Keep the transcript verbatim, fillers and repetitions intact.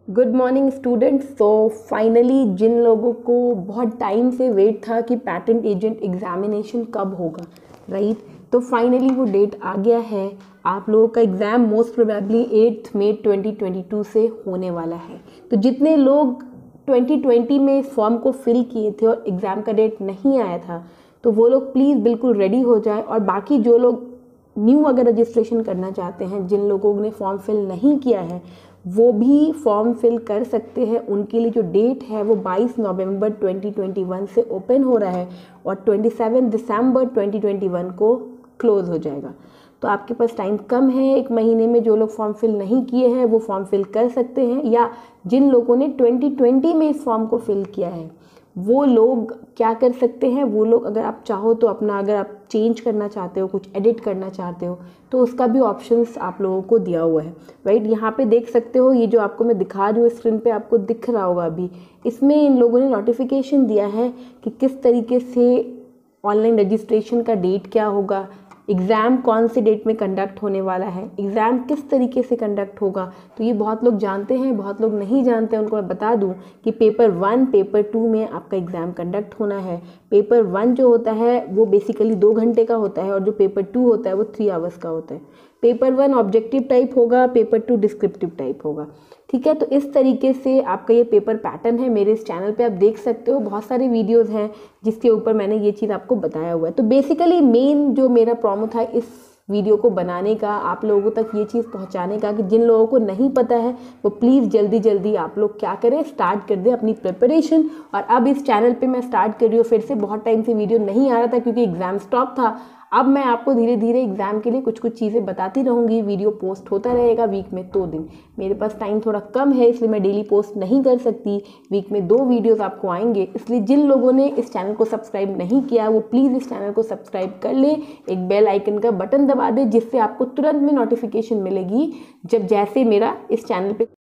Good morning students. तो finally जिन लोगों को बहुत टाइम से वेट था कि पैटेंट एजेंट एग्जामिनेशन कब होगा, राइट, तो फाइनली वो डेट आ गया है। आप लोगों का exam most probably eighth May twenty twenty two से होने वाला है। तो जितने लोग ट्वेंटी ट्वेंटी में इस फॉर्म को फिल किए थे और एग्ज़ाम का डेट नहीं आया था, तो वो लोग प्लीज़ बिल्कुल रेडी हो जाए। और बाकी जो लोग न्यू अगर रजिस्ट्रेशन करना चाहते हैं, जिन लोगों ने फॉर्म फिल नहीं किया है, वो भी फॉर्म फिल कर सकते हैं। उनके लिए जो डेट है वो बाईस नवंबर ट्वेंटी ट्वेंटी वन से ओपन हो रहा है और सत्ताईस दिसंबर ट्वेंटी ट्वेंटी वन को क्लोज़ हो जाएगा। तो आपके पास टाइम कम है, एक महीने में जो लोग फॉर्म फिल नहीं किए हैं वो फॉर्म फिल कर सकते हैं, या जिन लोगों ने ट्वेंटी ट्वेंटी में इस फॉर्म को फिल किया है वो लोग क्या कर सकते हैं, वो लोग अगर आप चाहो तो अपना, अगर आप चेंज करना चाहते हो, कुछ एडिट करना चाहते हो, तो उसका भी ऑप्शंस आप लोगों को दिया हुआ है, राइट। यहाँ पे देख सकते हो, ये जो आपको मैं दिखा रही हूँ स्क्रीन पे आपको दिख रहा होगा अभी, इसमें इन लोगों ने नोटिफिकेशन दिया है कि किस तरीके से ऑनलाइन रजिस्ट्रेशन का डेट क्या होगा, एग्ज़ाम कौन सी डेट में कंडक्ट होने वाला है, एग्ज़ाम किस तरीके से कंडक्ट होगा। तो ये बहुत लोग जानते हैं, बहुत लोग नहीं जानते हैं। उनको मैं बता दूं कि पेपर वन पेपर टू में आपका एग्ज़ाम कंडक्ट होना है। पेपर वन जो होता है वो बेसिकली दो घंटे का होता है और जो पेपर टू होता है वो थ्री आवर्स का होता है। पेपर वन ऑब्जेक्टिव टाइप होगा, पेपर टू डिस्क्रिप्टिव टाइप होगा, ठीक है। तो इस तरीके से आपका ये पेपर पैटर्न है। मेरे इस चैनल पे आप देख सकते हो, बहुत सारे वीडियोस हैं जिसके ऊपर मैंने ये चीज़ आपको बताया हुआ है। तो बेसिकली मेन जो मेरा प्रॉमो था इस वीडियो को बनाने का, आप लोगों तक ये चीज़ पहुंचाने का कि जिन लोगों को नहीं पता है वो प्लीज़ जल्दी जल्दी आप लोग क्या करें, स्टार्ट कर दें अपनी प्रिपरेशन। और अब इस चैनल पे मैं स्टार्ट कर रही हूँ, फिर से बहुत टाइम से वीडियो नहीं आ रहा था क्योंकि एग्ज़ाम स्टॉप था। अब मैं आपको धीरे धीरे एग्ज़ाम के लिए कुछ कुछ चीज़ें बताती रहूँगी, वीडियो पोस्ट होता रहेगा वीक में दो दिन। मेरे पास टाइम थोड़ा कम है इसलिए मैं डेली पोस्ट नहीं कर सकती, वीक में दो वीडियोस आपको आएंगे। इसलिए जिन लोगों ने इस चैनल को सब्सक्राइब नहीं किया वो प्लीज़ इस चैनल को सब्सक्राइब कर ले, एक बेल आइकन का बटन दबा दे जिससे आपको तुरंत में नोटिफिकेशन मिलेगी जब जैसे मेरा इस चैनल पर